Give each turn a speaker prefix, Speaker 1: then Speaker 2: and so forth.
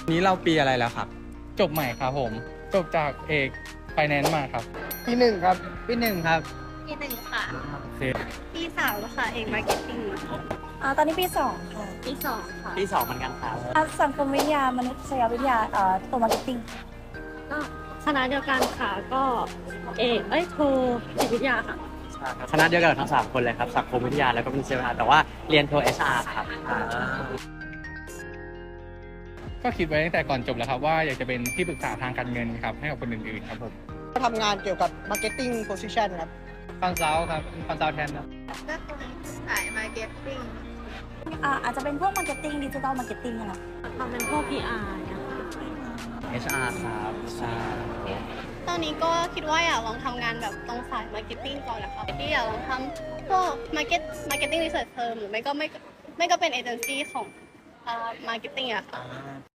Speaker 1: นี้เราปีอะไรแล้วครับ
Speaker 2: จบใหม่ครับผมจบจากเอกไฟแนนซ์มาครับ
Speaker 1: ปีหนึ่งครับปีหนึ่งครับ
Speaker 3: ปีหนึ่งค่ะ
Speaker 2: โอเค
Speaker 3: ปีสามค่ะเอกมาร์เก็ตติ้ง
Speaker 4: ตอนนี้ปีสองค่ะ
Speaker 3: ปีสองค่ะ
Speaker 1: ปีสองเหมือนกันครับ
Speaker 4: สังคมวิทยามนุษยวิทยาตัวมาร์เก็ตติ้ง
Speaker 3: ก็คณะเดียวกันค่ะก็โทจิตวิทยาค่ะ
Speaker 1: คณะเดียวกันทั้ง3คนเลยครับสังคมวิทยาแล้วก็มนุษยวิทยาแต่ว่าเรียนโท HR ครับ
Speaker 2: ก็คิดไว้ตั้งแต่ก่อนจบแล้วครับว่าอยากจะเป็นที่ปรึกษาทางการเงินครับให้กับคนอื่นๆครับผม
Speaker 5: ก็ทำงานเกี่ยวกับ Marketing Position ครับ
Speaker 2: คอนซัลท์ครับคอนซัลท์แทนครับ
Speaker 3: ก็สายมาร์เก็ตติ้ง
Speaker 4: อาจจะเป็นพวกมาร์เก็ตติ้งดิจิทัลมาร์เก็ตติ้งนะคะ
Speaker 3: ทำเป็นพวก PR เนี่ยค่ะ
Speaker 1: HR ครับใช่
Speaker 3: ตอนนี้ก็คิดว่าอยากลองทำงานแบบตรงสายมาร์เก็ตติ้งก่อนนะคะที่อยากลองทำพวกมาร์เก็ตติ้งรีเสิร์ชเฟิร์มหรือไม่ก็เป็นเอเจนซี่ของมาร์เก็ตติ้งอะค่ะ